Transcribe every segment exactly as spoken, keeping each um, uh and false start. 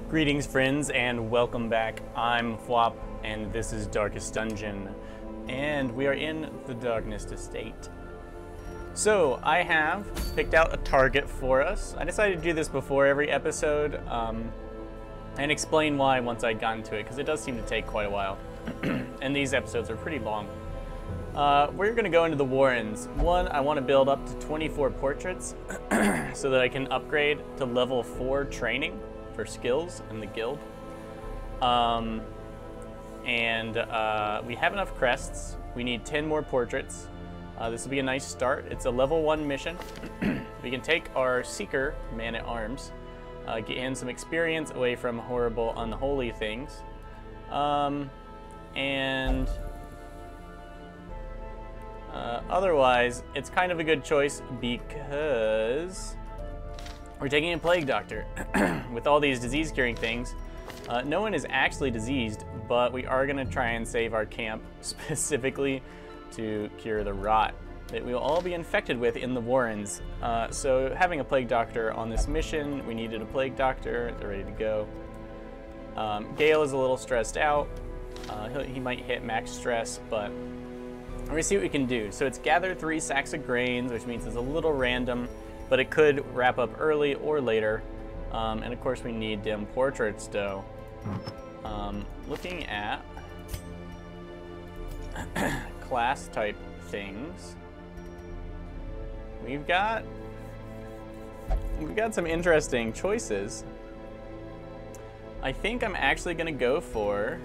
Greetings friends and welcome back. I'm Phwop and this is Darkest Dungeon and we are in the Darkness Estate. So I have picked out a target for us. I decided to do this before every episode um, and explain why once I'd gotten to it, because it does seem to take quite a while and these episodes are pretty long. Uh, we're going to go into the Warrens. One, I want to build up to twenty-four portraits so that I can upgrade to level four training for skills in the guild. Um, and uh, we have enough crests. We need ten more portraits. Uh, this will be a nice start. It's a level one mission. We can take our Seeker, Man-at-Arms, uh, get him some experience away from horrible, unholy things. Um, and uh, otherwise, it's kind of a good choice because we're taking a Plague Doctor. With all these disease-curing things, uh, no one is actually diseased, but we are going to try and save our camp specifically to cure the rot that we will all be infected with in the Warrens. Uh, so having a Plague Doctor on this mission, we needed a Plague Doctor. They're ready to go. Um, Gale is a little stressed out. Uh, he might hit max stress, but we're going to see what we can do. So it's gather three sacks of grains, which means it's a little random, but it could wrap up early or later. Um, and of course we need them portraits though. Um, looking at class type things, we've got we've got some interesting choices. I think I'm actually gonna go for,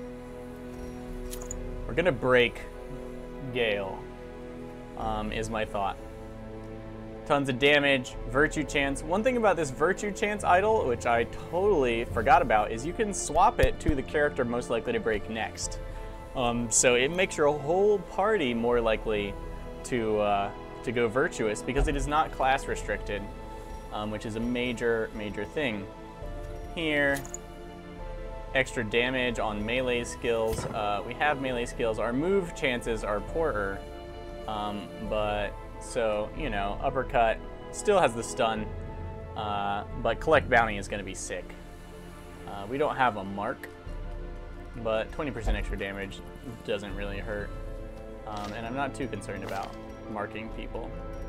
we're gonna break Gale, um, is my thought. Tons of damage, virtue chance. One thing about this virtue chance idol, which I totally forgot about, is you can swap it to the character most likely to break next. Um, so it makes your whole party more likely to uh, to go virtuous because it is not class restricted, um, which is a major, major thing. Here, extra damage on melee skills. Uh, we have melee skills. Our move chances are poorer, um, but so, you know, uppercut still has the stun, uh, but collect bounty is going to be sick. Uh, we don't have a mark, but twenty percent extra damage doesn't really hurt. Um, and I'm not too concerned about marking people.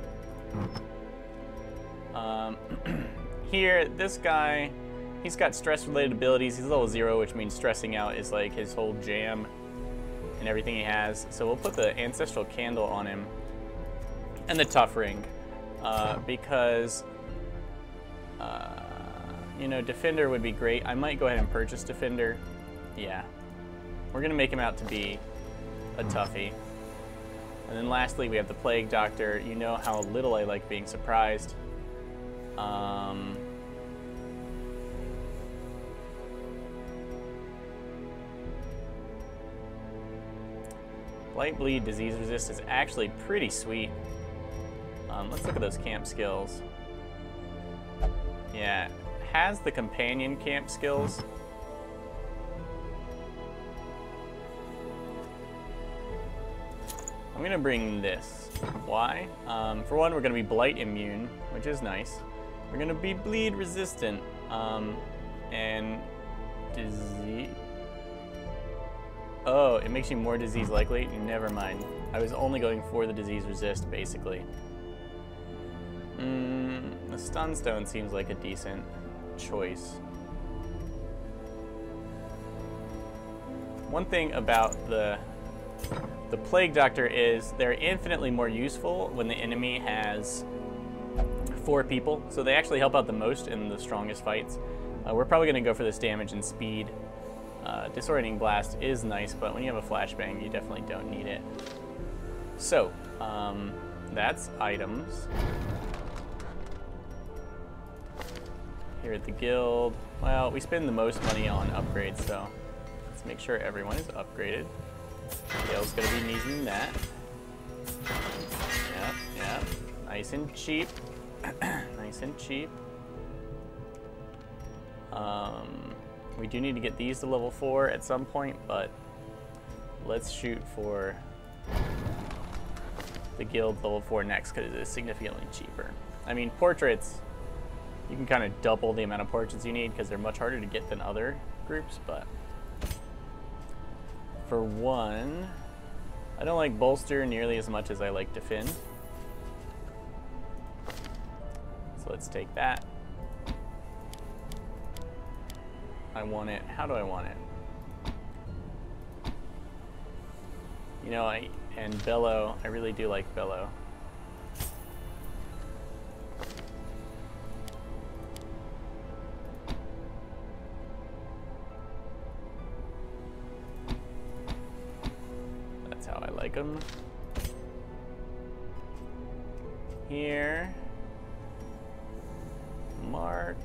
Um, here, this guy, he's got stress-related abilities. He's level zero, which means stressing out is like his whole jam and everything he has. So we'll put the Ancestral Candle on him. And the Tough Ring, uh, because, uh, you know, Defender would be great. I might go ahead and purchase Defender. Yeah. We're going to make him out to be a toughie. And then lastly, we have the Plague Doctor. You know how little I like being surprised. Um, Light Bleed Disease Resist is actually pretty sweet. Um, let's look at those camp skills. Yeah, has the companion camp skills. I'm gonna bring this. Why? Um, for one, we're gonna be blight immune, which is nice. We're gonna be bleed resistant, um, and disease. Oh, it makes you more disease likely? Never mind. I was only going for the disease resist, basically. Mm, the Stunstone seems like a decent choice. One thing about the the Plague Doctor is they're infinitely more useful when the enemy has four people, so they actually help out the most in the strongest fights. Uh, we're probably going to go for this damage and speed. Uh, Disorienting Blast is nice, but when you have a flashbang, you definitely don't need it. So, um, that's items. Here at the guild, well, we spend the most money on upgrades, so let's make sure everyone is upgraded. Gale's gonna be needing that. Yep, yep. Nice and cheap. Nice and cheap. Um, we do need to get these to level four at some point, but let's shoot for the guild level four next because it is significantly cheaper. I mean, portraits You can kind of double the amount of portraits you need because they're much harder to get than other groups, but for one, I don't like bolster nearly as much as I like defend. So let's take that. I want it. How do I want it? You know, I and bellow. I really do like bellow. That's how I like them. Here. Mark.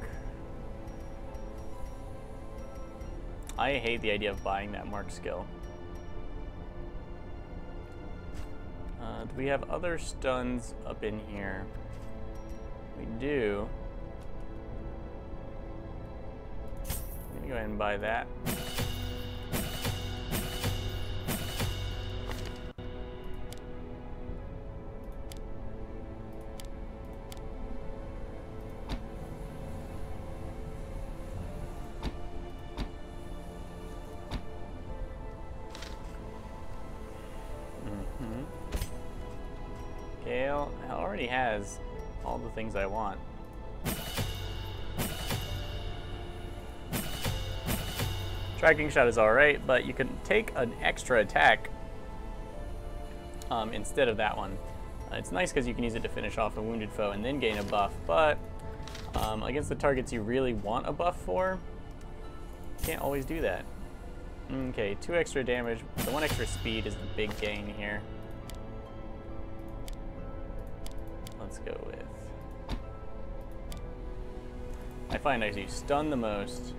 I hate the idea of buying that mark skill. Uh, do we have other stuns up in here? We do. Let me go ahead and buy that. Gale already has all the things I want. Tracking shot is alright, but you can take an extra attack um, instead of that one. Uh, it's nice because you can use it to finish off a wounded foe and then gain a buff, but um, against the targets you really want a buff for, you can't always do that. Okay, two extra damage. The one extra speed is the big gain here. Let's go with... I find I do stun the most.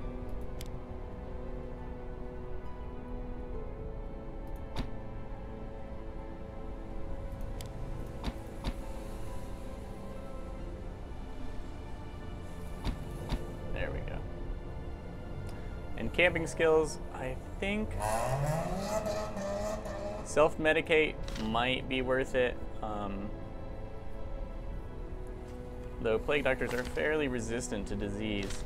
There we go. And camping skills, I think self-medicate might be worth it. Um, Though plague doctors are fairly resistant to disease.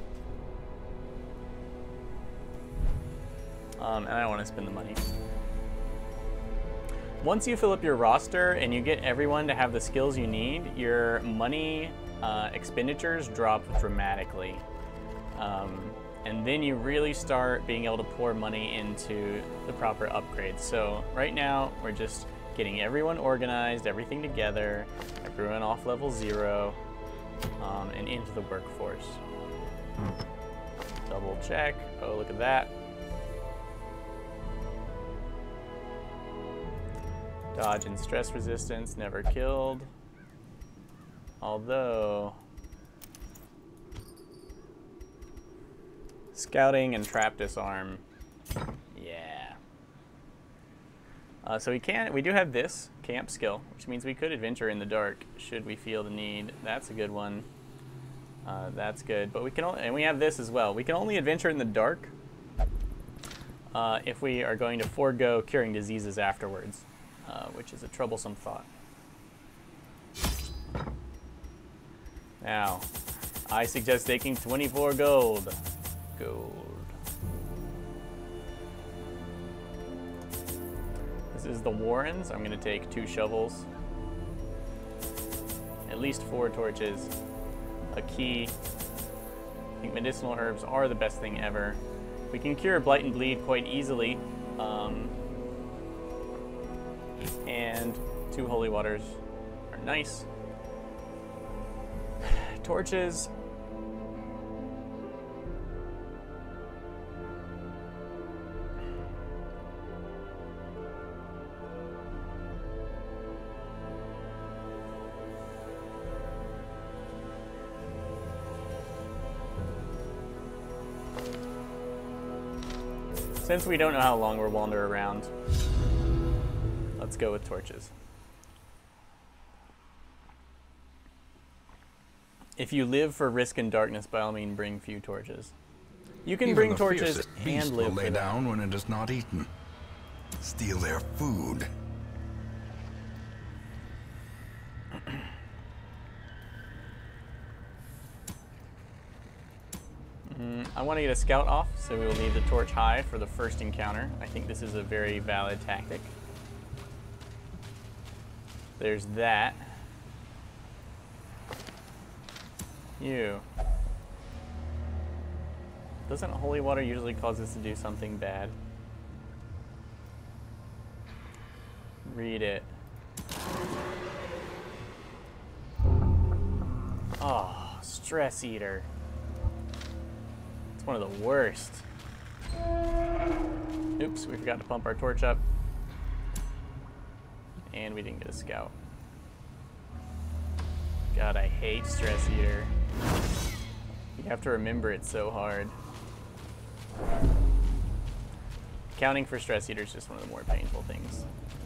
Um, and I don't want to spend the money. Once you fill up your roster and you get everyone to have the skills you need, your money uh, expenditures drop dramatically. Um, and then you really start being able to pour money into the proper upgrades. So right now, we're just getting everyone organized, everything together, everyone off level zero. Um, and into the workforce. Double check. Oh, look at that. Dodge and stress resistance, never killed. Although... Scouting and trap disarm. Yeah. Uh, so we can, we do have this camp skill, which means we could adventure in the dark should we feel the need. That's a good one. Uh, that's good, but we can only, and we have this as well. We can only adventure in the dark uh, if we are going to forego curing diseases afterwards, uh, which is a troublesome thought. Now, I suggest taking twenty-four gold. Gold. This is the Warrens. I'm going to take two shovels, at least four torches, a key. I think medicinal herbs are the best thing ever. We can cure Blight and Bleed quite easily, um, and two holy waters are nice. Torches. Since we don't know how long we'll wander around, let's go with torches. If you live for risk and darkness, by all means, bring few torches. You can Even bring the torches beast and live will lay for that. down when it is not eaten. Steal their food. Mm, I want to get a scout off, so we will leave the torch high for the first encounter. I think this is a very valid tactic. There's that. You. Doesn't holy water usually cause us to do something bad? Read it. Oh, stress eater. It's one of the worst. Oops, we forgot to pump our torch up. And we didn't get a scout. God, I hate stress eater. You have to remember it so hard. Counting for stress eater is just one of the more painful things.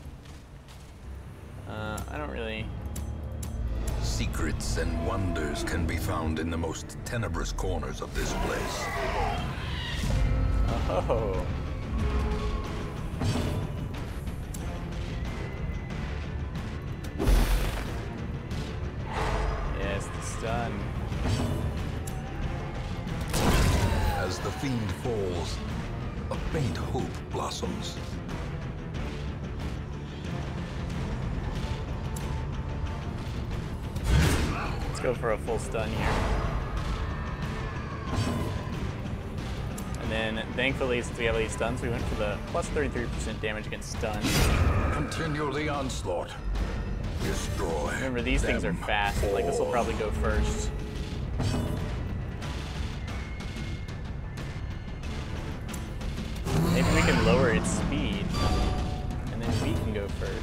Uh, I don't really... Secrets and wonders can be found in the most tenebrous corners of this place. Oh. Yes, the stun. As the fiend falls, a faint hope blossoms. Let's go for a full stun here. And then, thankfully, since we have these stuns, we went for the plus thirty-three percent damage against stun. Continue the onslaught. Destroy. Remember, these things are fast. Like, this will probably go first. Maybe we can lower its speed, and then we can go first.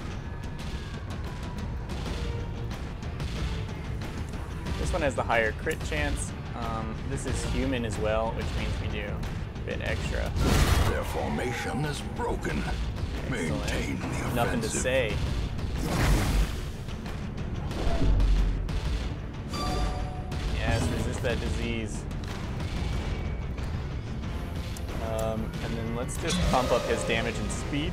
This one has the higher crit chance. Um, this is human as well, which means we do a bit extra. Their formation is broken. Maintain the offensive. Nothing to say. Yes, resist that disease. Um, and then let's just pump up his damage and speed.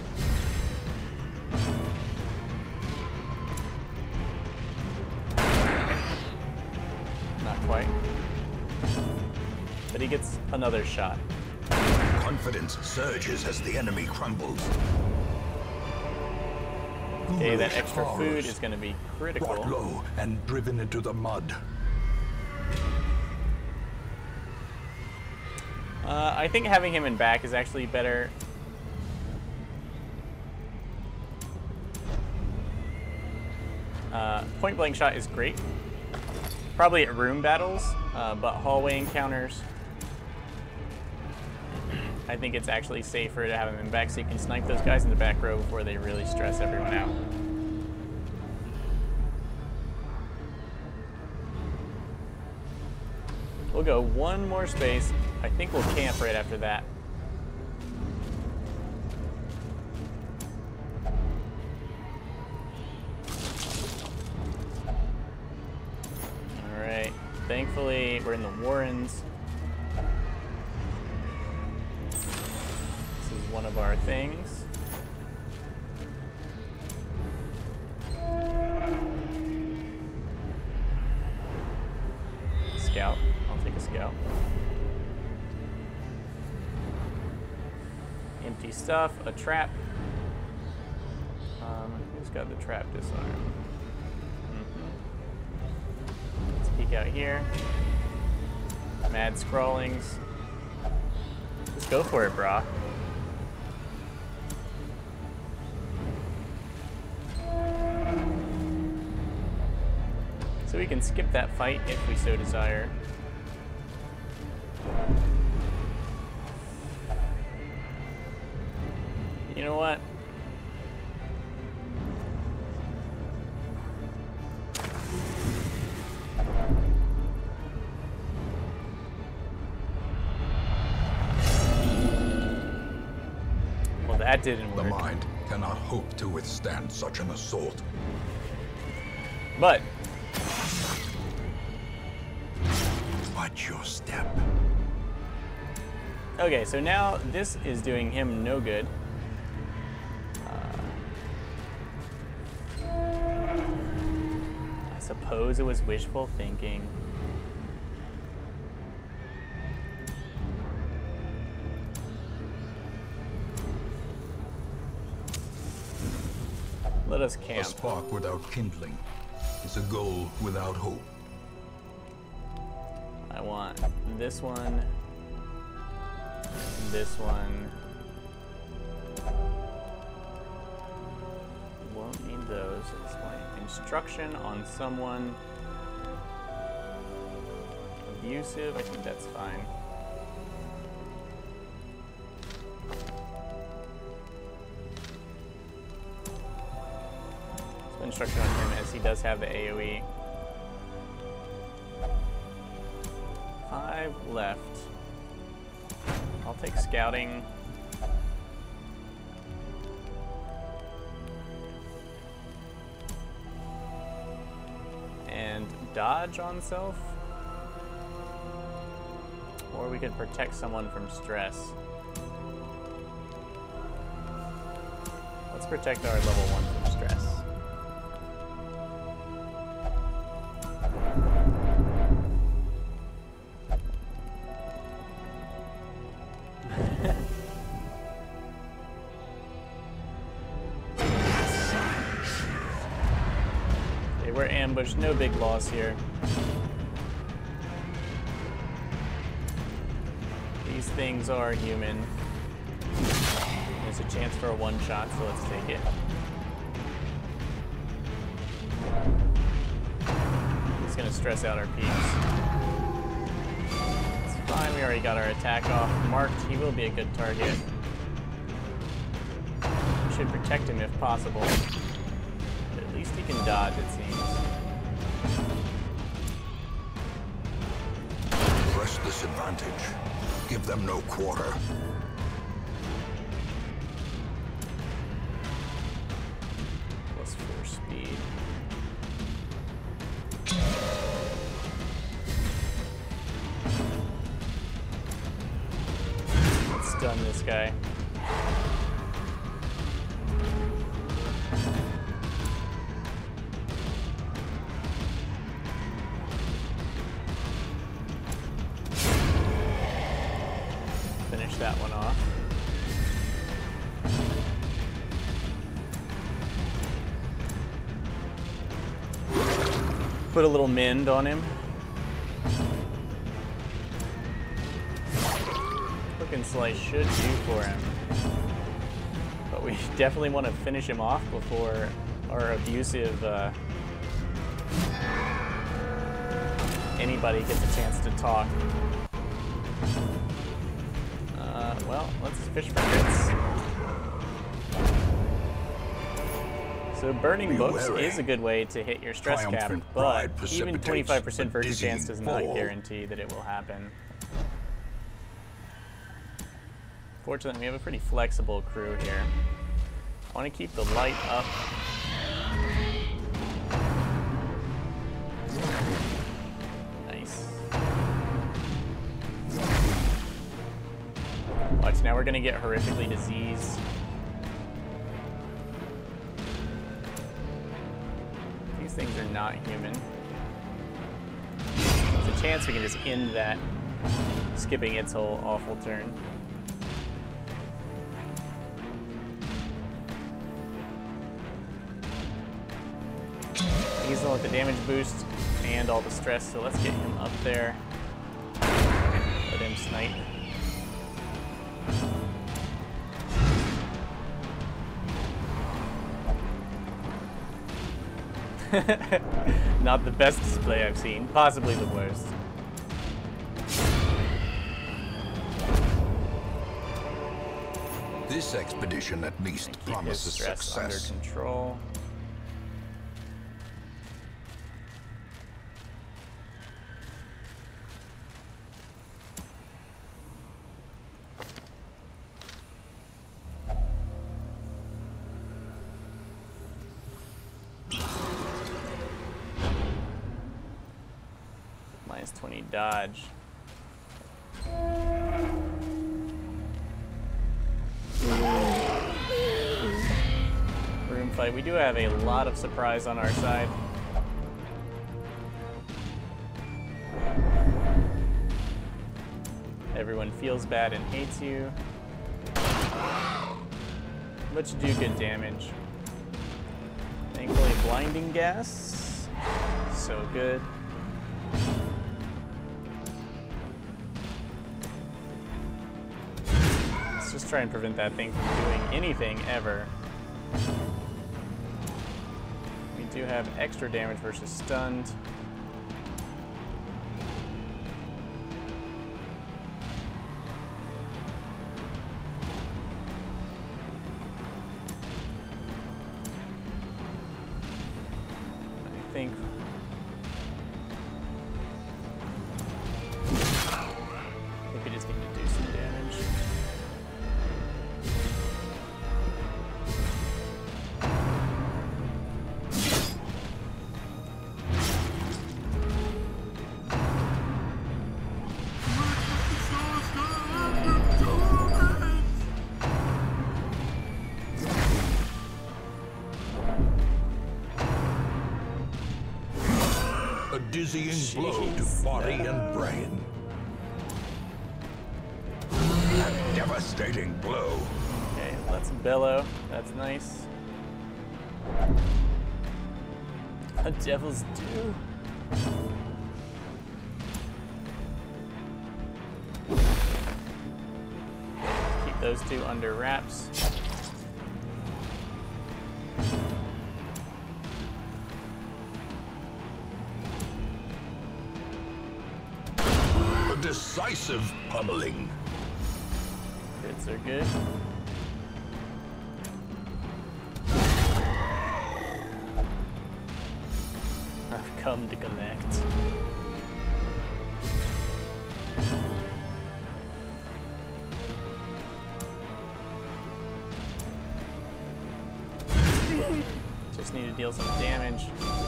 Not quite. But he gets another shot. Confidence surges as the enemy crumbles. Okay, that extra food is going to be critical. Brought low and driven into the mud. Uh, I think having him in back is actually better. Uh, point blank shot is great. Probably at room battles, uh, but hallway encounters, I think it's actually safer to have him in back so you can snipe those guys in the back row before they really stress everyone out. We'll go one more space. I think we'll camp right after that. Alright, thankfully we're in the Warrens. This is one of our things. Scout. I'll take a scout. Empty stuff, a trap. Um, who's got the trap disarm? Mm-hmm. Let's peek out here. Mad scrawlings. Just go for it, brah. So we can skip that fight if we so desire. You know what? Well, that didn't work. The mind cannot hope to withstand such an assault. But watch your step. okay, so now this is doing him no good. I suppose it was wishful thinking. Let us A camp. spark without kindling is a goal without hope. I want this one, this one. Won't need those at this point. Instruction on someone. Abusive, I think that's fine. So instruction on him as he does have the A O E. Five left. I'll take scouting. And dodge on self. Or we could protect someone from stress. Let's protect our level one from stress. Okay, we're ambushed, no big loss here. These things are human. There's a chance for a one-shot, so let's take it. He's gonna stress out our peeps. It's fine, we already got our attack off. Marked, he will be a good target. We should protect him if possible. But at least he can dodge, it seems. Press this advantage. Give them no quarter. Plus four speed. Let's stun this guy. Finish that one off. Put a little mend on him. Hook and slice should do for him. But we definitely want to finish him off before our abusive uh, anybody gets a chance to talk. Uh, well, let's fish for crits. So burning Be books wary. is a good way to hit your stress cap, Triumphant but pride even precipitates twenty-five percent a virtue dizzying chance does not fall. guarantee that it will happen. Fortunately, we have a pretty flexible crew here. I want to keep the light up. Nice. Watch, now we're going to get horrifically diseased. These things are not human. There's a chance we can just end that, skipping its whole awful turn. He's the one with the damage boost and all the stress, so let's get him up there. Let him snipe. Not the best display I've seen, possibly the worst. This expedition at least Keep his promises stress success. under control. Minus twenty dodge. Room fight. We do have a lot of surprise on our side. Everyone feels bad and hates you. But you do good damage. Thankfully, blinding gas. So good. Let's just try and prevent that thing from doing anything ever. We do have extra damage versus stunned. I think I think we just need to do some damage. A dizzying Jeez. blow to body and brain. A devastating blow. Okay, let's bellow. That's nice. A devil's due. Keep those two under wraps. A decisive pummeling. Hits are good. I've come to collect. Just need to deal some damage.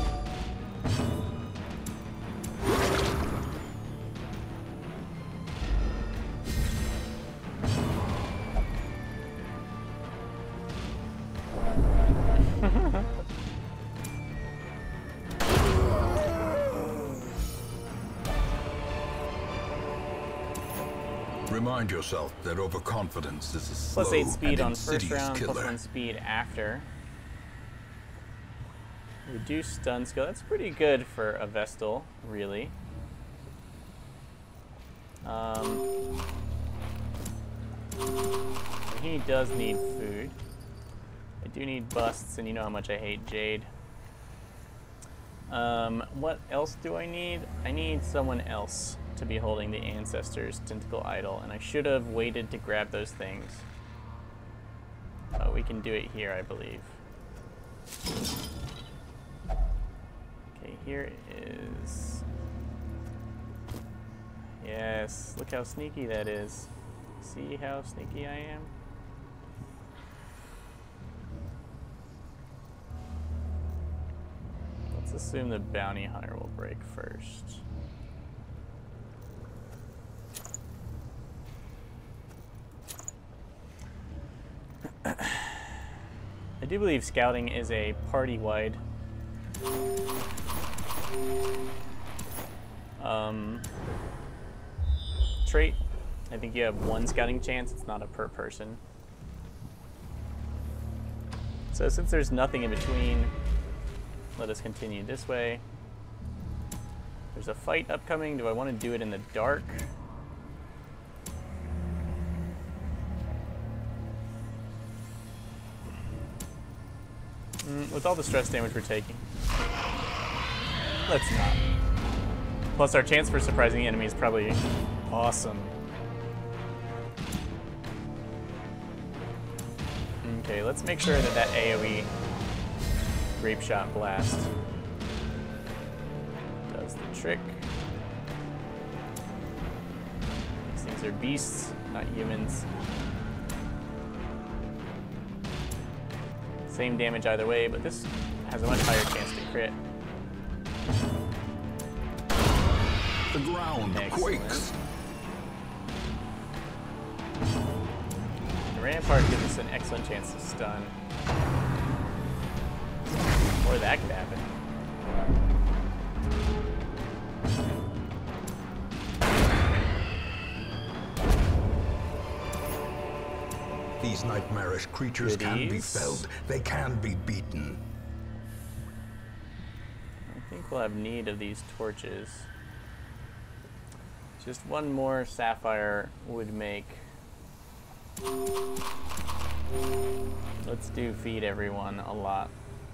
Remind yourself that overconfidence is a slow Plus eight speed and on first insidious round, killer. plus one speed after. Reduce stun skill. That's pretty good for a Vestal, really. Um, he does need food. I do need busts, and you know how much I hate Jade. Um, what else do I need? I need someone else to be holding the Ancestor's Tentacle Idol, and I should have waited to grab those things. Uh, we can do it here, I believe. Okay, here is... Yes, look how sneaky that is. See how sneaky I am? Let's assume the bounty hunter will break first. I do believe scouting is a party-wide um, trait. I think you have one scouting chance. It's not a per person. So since there's nothing in between, let us continue this way. There's a fight upcoming. Do I want to do it in the dark? Mm, with all the stress damage we're taking, let's not. Plus our chance for surprising the enemy is probably awesome. Okay, let's make sure that that AoE Grape Shot Blast does the trick. These things are beasts, not humans. Same damage either way, but this has a much higher chance to crit. The ground Excellent. quakes. The Rampart gives us an excellent chance to stun. Or that could happen. These nightmarish creatures can be Goodies. felled. They can be beaten. think we'll have need of these torches. Just one more sapphire would make... Let's do feed everyone a lot.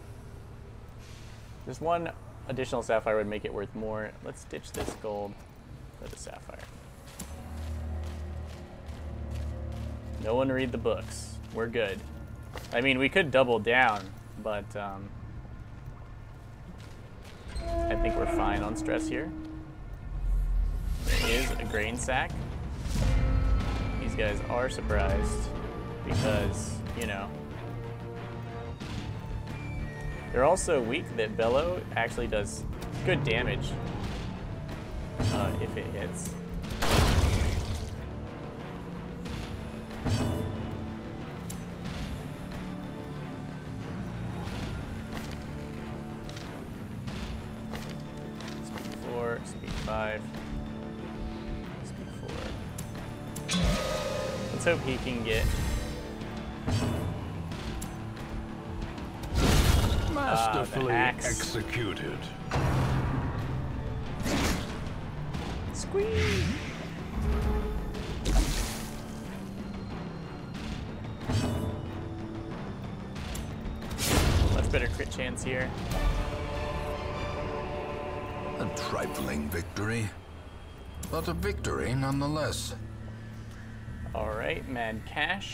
Just one additional sapphire would make it worth more. Let's ditch this gold for the sapphire. No one read the books. We're good. I mean, we could double down, but um, I think we're fine on stress here. There is a grain sack. These guys are surprised because, you know, they're also weak that Bellow actually does good damage uh, if it hits. Speed four, speed five, speed four. Let's hope he can get masterfully uh, executed. Squeeze! Much better crit chance here. A trifling victory, but a victory nonetheless. All right, Mad Cash.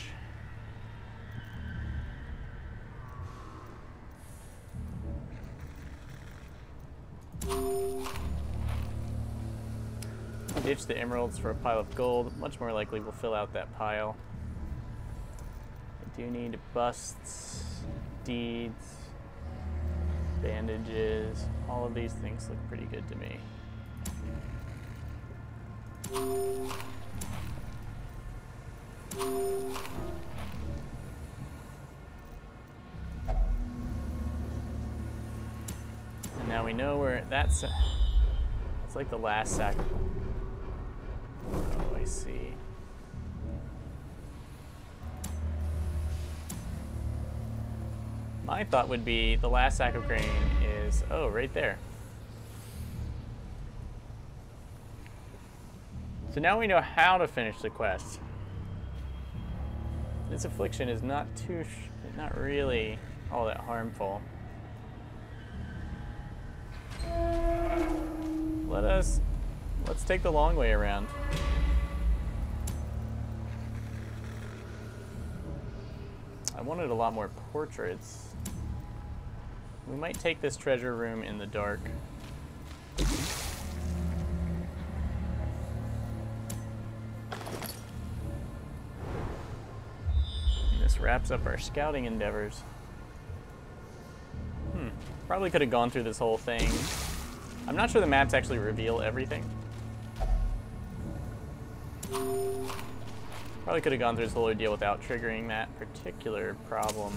Ditch the emeralds for a pile of gold. Much more likely we'll fill out that pile. I do need busts, deeds, bandages. All of these things look pretty good to me. And now we know where that's. It's like the last sack. Oh, I see. My thought would be the last sack of grain is, oh, right there. So now we know how to finish the quest. This affliction is not too, sh not really all that harmful. Let us, let's take the long way around. I wanted a lot more portraits. We might take this treasure room in the dark. And this wraps up our scouting endeavors. Hmm, probably could have gone through this whole thing. I'm not sure the maps actually reveal everything. Probably could have gone through this whole ordeal without triggering that particular problem.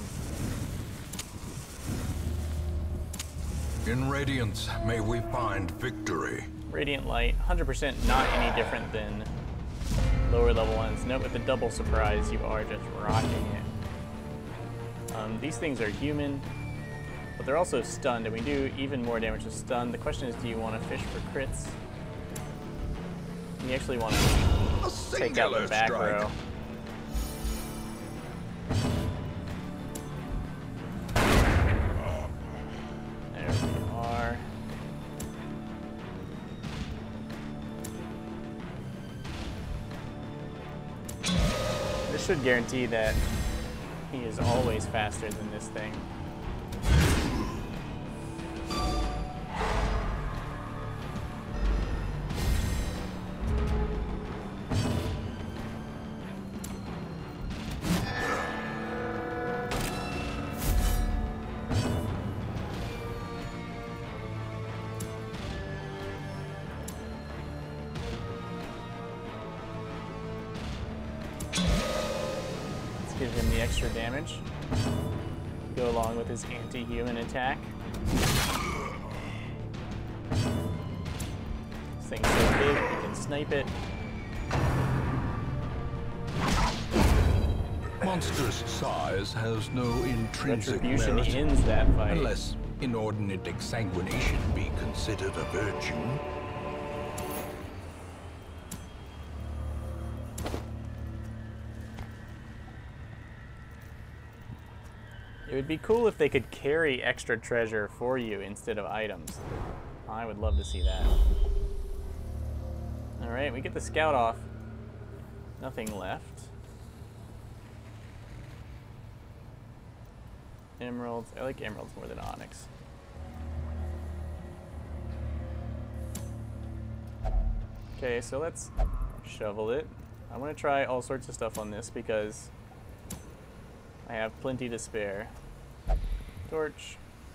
In Radiance, may we find victory. Radiant Light, one hundred percent not any different than lower level ones. Note with the double surprise, you are just rocking it. Um, these things are human, but they're also stunned, and we do even more damage to stun. The question is, do you want to fish for crits? You actually want to take out the back strike. row. There we are. This should guarantee that he is always faster than this thing. Give him the extra damage. Go along with his anti-human attack. This thing's so big, you can snipe it. Monstrous size has no intrinsic Retribution merit, ends that fight. unless inordinate exsanguination be considered a virtue? It would be cool if they could carry extra treasure for you instead of items. I would love to see that. Alright, we get the scout off. Nothing left. Emeralds. I like emeralds more than onyx. Okay, so let's shovel it. I want to try all sorts of stuff on this because I have plenty to spare. Torch.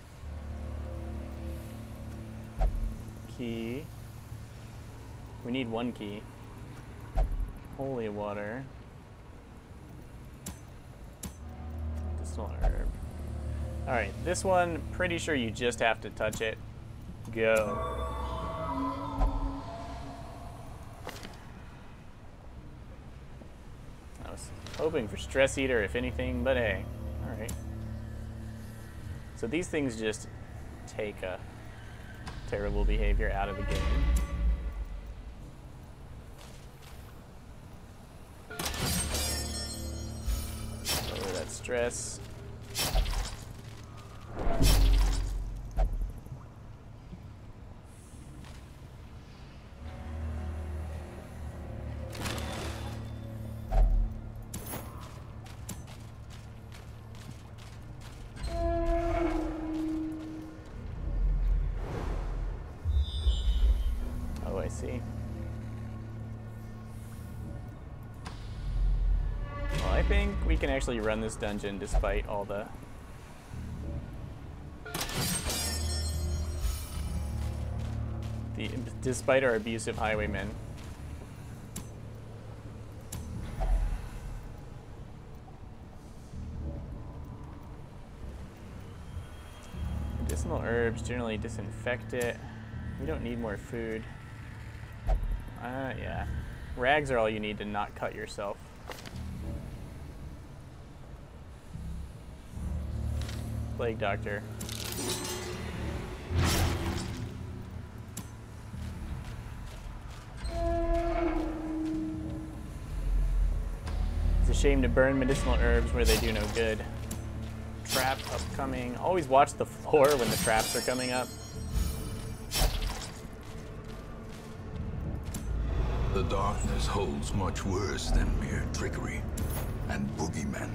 Key. We need one key. Holy water. Medicinal herb. Alright, this one, pretty sure you just have to touch it. Go. I was hoping for stress eater, if anything, but hey. Alright. So these things just take a terrible behavior out of the game. Lower that stress. See. Well, I think we can actually run this dungeon despite all the the despite our abusive highwaymen. Medicinal herbs generally disinfect it. We don't need more food. Uh, yeah. Rags are all you need to not cut yourself. Plague Doctor. It's a shame to burn medicinal herbs where they do no good. Trap upcoming. Always watch the floor when the traps are coming up. The darkness holds much worse than mere trickery and boogeymen.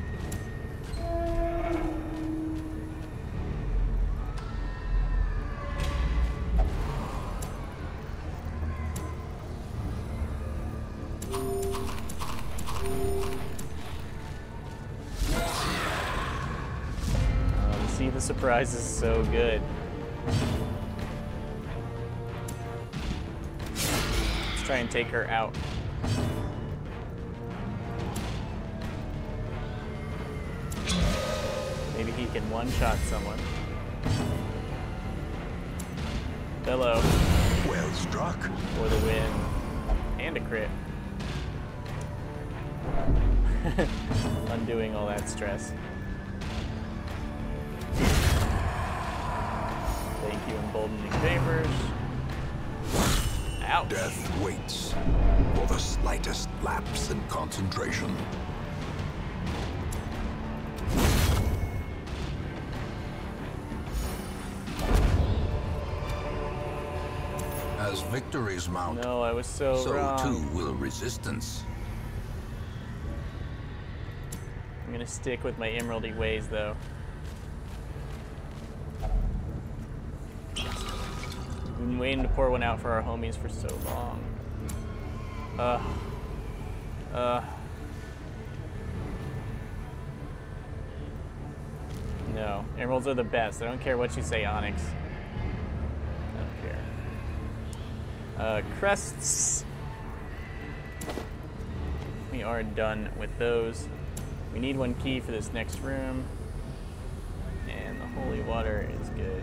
Um, see, the surprise is so good. Try and take her out. Maybe he can one-shot someone. Hello. Well struck. For the win. And a crit. Undoing all that stress. Thank you, emboldening vapors. Ouch. Death waits for the slightest lapse in concentration. As victories mount, no, I was so, so wrong. too will resistance. I'm gonna stick with my emeraldy ways, though. We've been waiting to pour one out for our homies for so long. Uh. Uh. No, emeralds are the best. I don't care what you say, Onyx. I don't care. Uh, crests. We are done with those. We need one key for this next room. And the holy water is good.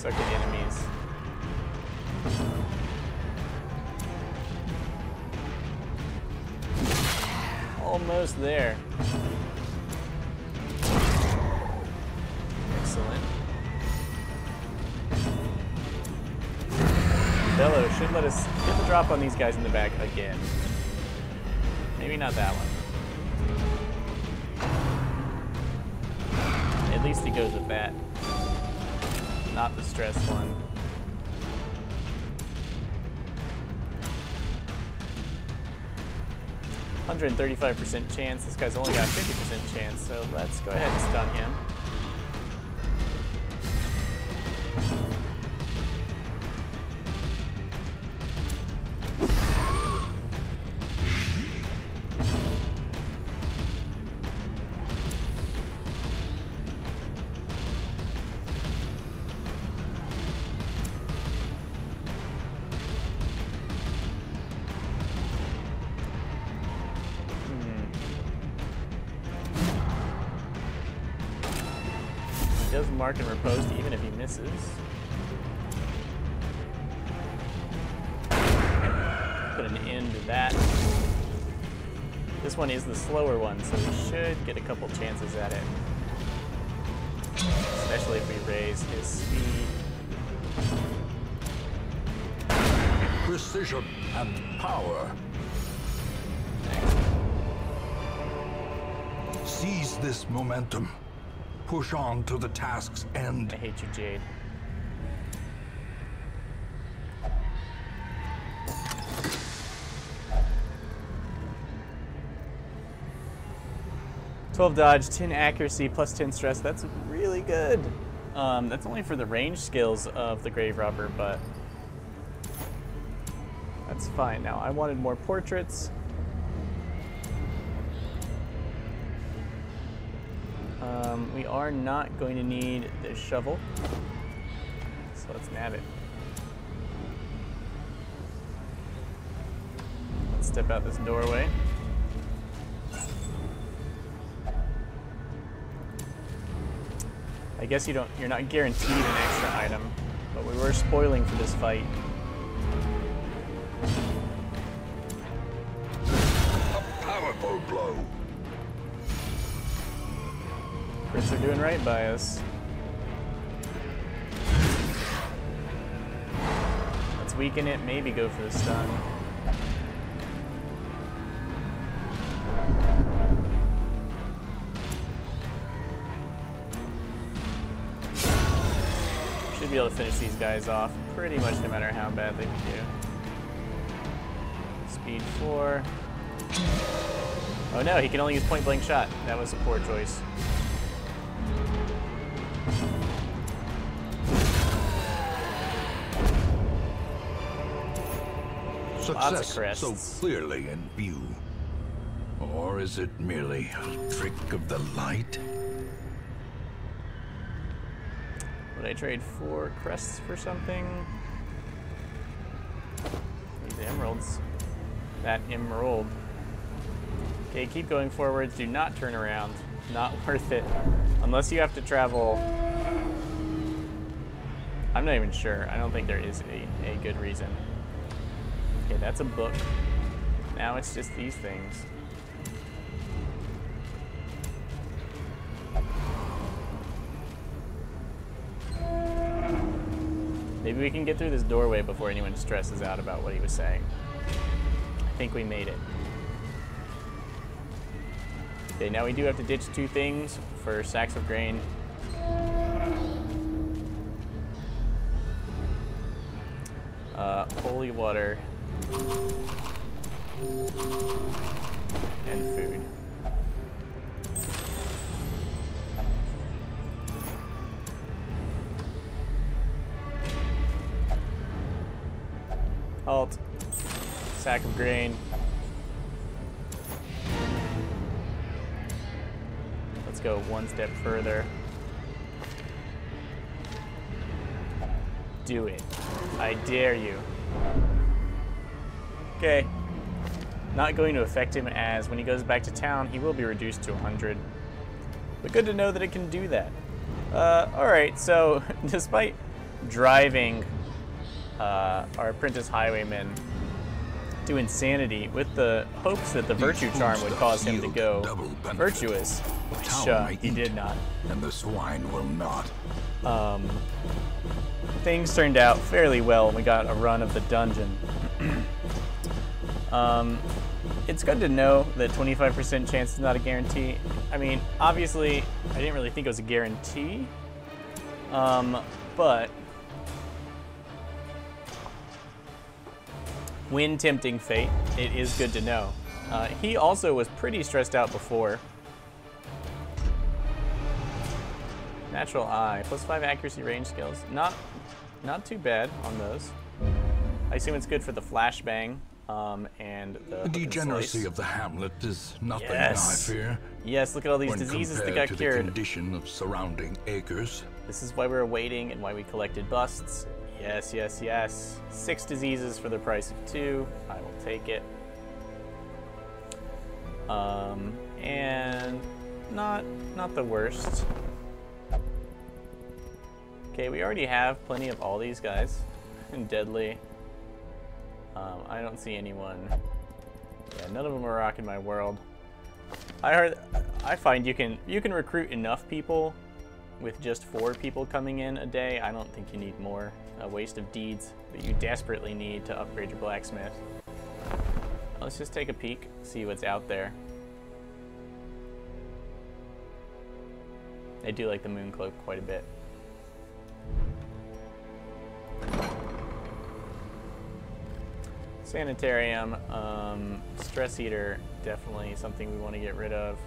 suck at enemies. Almost there. Excellent. Bellow should let us get the drop on these guys in the back again. Maybe not that one. At least he goes with that. Not the stress one. one hundred thirty-five percent chance. This guy's only got fifty percent chance, so let's go ahead and stun him. He does mark and riposte even if he misses. Put an end to that. This one is the slower one, so we should get a couple chances at it. Especially if we raise his speed. Precision and power. Seize this momentum. Push on to the task's end. I hate you, Jade. twelve dodge, ten accuracy, plus ten stress. That's really good. Um, that's only for the range skills of the Grave Robber, but that's fine. Now, I wanted more portraits. Um, we are not going to need this shovel, so let's nab it. Let's step out this doorway. I guess you don't, you're not guaranteed an extra item, but we were spoiling for this fight. A powerful blow. Crits are doing right by us. Let's weaken it, maybe go for the stun. Should be able to finish these guys off pretty much no matter how bad they do. Speed four. Oh no, he can only use point blank shot. That was a poor choice. Success so clearly in view. Or is it merely a trick of the light? Would I trade four crests for something? These emeralds. That emerald. Okay, keep going forwards. Do not turn around. Not worth it. Unless you have to travel. I'm not even sure. I don't think there is a, a good reason. Okay, that's a book. Now it's just these things. Maybe we can get through this doorway before anyone stresses out about what he was saying. I think we made it. Okay, now we do have to ditch two things for sacks of grain. Uh, holy water. And food. Halt. Sack of grain. Let's go one step further. Do it. I dare you. Okay. Not going to affect him, as when he goes back to town, he will be reduced to one hundred. But good to know that it can do that. Uh, Alright, so despite driving uh, our apprentice highwayman to insanity with the hopes that the virtue charm would cause him to go virtuous, which uh, he did not. And the swine will not. Um, things turned out fairly well when we got a run of the dungeon. um, it's good to know that twenty-five percent chance is not a guarantee. I mean, obviously, I didn't really think it was a guarantee, um, but when tempting fate, it is good to know. Uh, he also was pretty stressed out before. Natural eye, plus five accuracy range skills. Not, not too bad on those. I assume it's good for the flashbang um, and the. The degeneracy of the hamlet is nothing Yes. I fear. Yes, look at all these when diseases that compared got to cured. The condition of surrounding acres. This is why we were waiting and why we collected busts. Yes, yes, yes. Six diseases for the price of two. I will take it. Um, and not not the worst. Okay, we already have plenty of all these guys. And deadly. Um, I don't see anyone. Yeah, none of them are rocking my world. I heard. I find you can you can recruit enough people with just four people coming in a day. I don't think you need more. A waste of deeds that you desperately need to upgrade your blacksmith. Let's just take a peek, see what's out there. I do like the moon cloak quite a bit. Sanitarium, um, stress eater, definitely something we want to get rid of.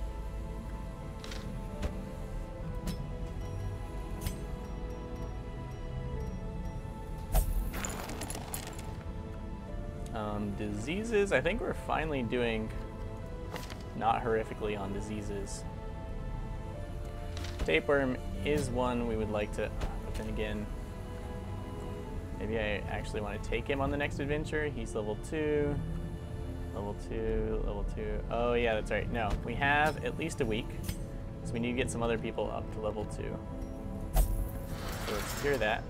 Um, diseases, I think we're finally doing not horrifically on diseases. Tapeworm is one we would like to, but then again, maybe I actually want to take him on the next adventure. He's level two, level two, level two. Oh yeah, that's right. No, we have at least a week, so we need to get some other people up to level two. So let's cure that.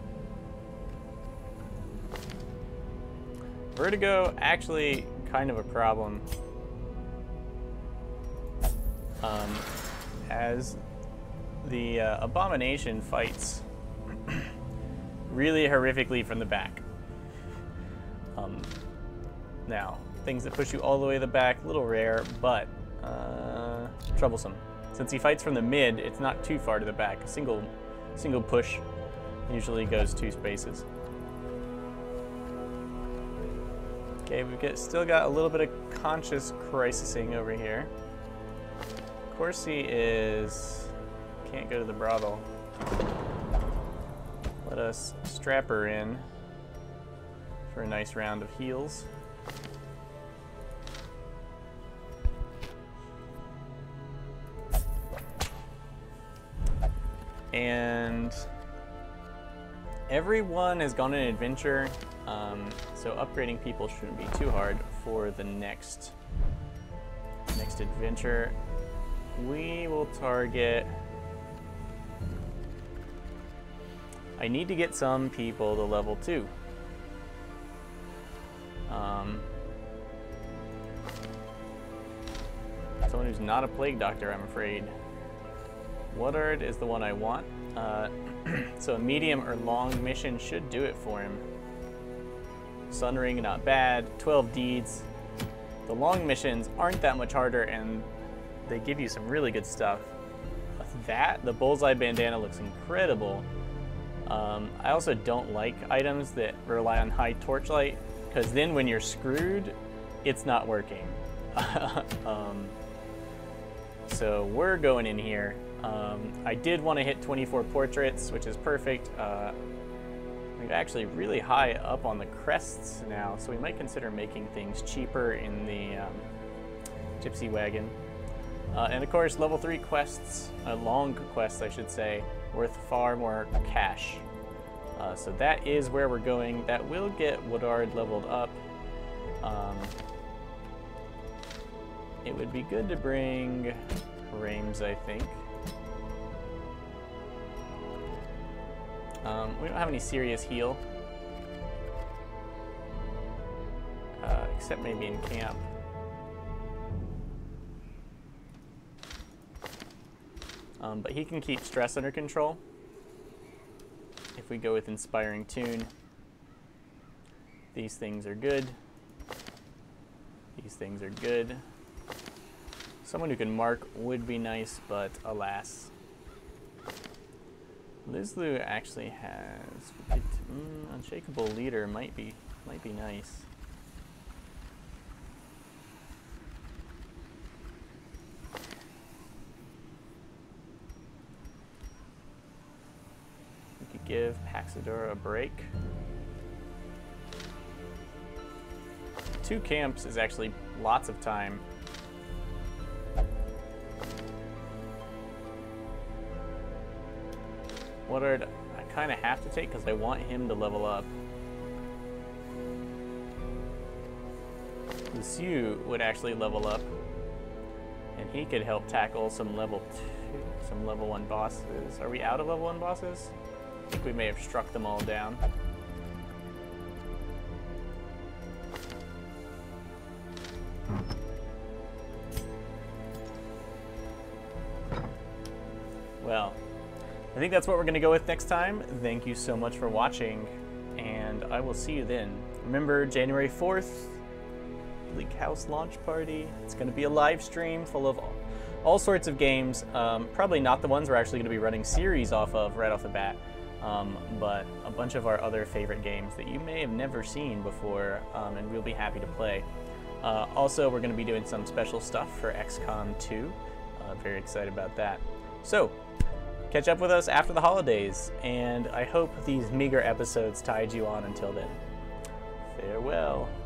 Vertigo, actually kind of a problem. Um, as the uh, abomination fights really horrifically from the back. Um, now, things that push you all the way to the back, a little rare, but uh, troublesome. Since he fights from the mid, it's not too far to the back. A single, single push usually goes two spaces. Okay, we've got, still got a little bit of conscious crisising over here. Corsi is... can't go to the brothel. Let us strap her in for a nice round of heals. And everyone has gone on an adventure, um, so upgrading people shouldn't be too hard for the next next adventure. We will target... I need to get some people to level two. Um, someone who's not a plague doctor, I'm afraid. Woodard is the one I want. Uh, so a medium or long mission should do it for him. Sunring, not bad. twelve deeds. The long missions aren't that much harder, and they give you some really good stuff. That, the bullseye bandana looks incredible. Um, I also don't like items that rely on high torchlight, because then when you're screwed, it's not working. um, so we're going in here. Um, I did want to hit twenty-four portraits, which is perfect. Uh, we're actually really high up on the crests now, so we might consider making things cheaper in the um, Gypsy Wagon. Uh, and of course, level three quests, uh, long quests I should say, worth far more cash. Uh, so that is where we're going. That will get Woodard leveled up. Um, it would be good to bring Rames, I think. Um, we don't have any serious heal. Uh, except maybe in camp. Um, but he can keep stress under control. If we go with Inspiring Tune, these things are good. These things are good. Someone who can mark would be nice, but alas. Lizlu actually has mm, Unshakable Leader might be might be nice. We could give Paxidora a break. Two camps is actually lots of time. What are I kind of have to take because I want him to level up. Luciu would actually level up, and he could help tackle some level two, some level one bosses. Are we out of level one bosses? I think we may have struck them all down. Well, I think that's what we're going to go with next time. Thank you so much for watching, and I will see you then. Remember, January fourth, Bleak House launch party. It's going to be a live stream full of all, all sorts of games. Um, probably not the ones we're actually going to be running series off of right off the bat, um, but a bunch of our other favorite games that you may have never seen before, um, and we'll be happy to play. Uh, also, we're going to be doing some special stuff for X COM two. Uh, very excited about that. So, catch up with us after the holidays, and I hope these meager episodes tied you on until then. Farewell.